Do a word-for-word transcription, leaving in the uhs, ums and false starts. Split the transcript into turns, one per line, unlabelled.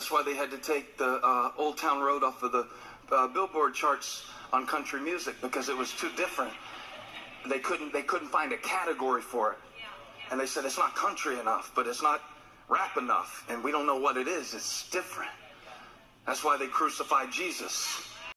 That's why they had to take the uh, Old Town Road off of the uh, Billboard charts on country music, because it was too different. They couldn't they couldn't find a category for it. And they said it's not country enough, but it's not rap enough, and we don't know what it is. It's different. That's why they crucified Jesus.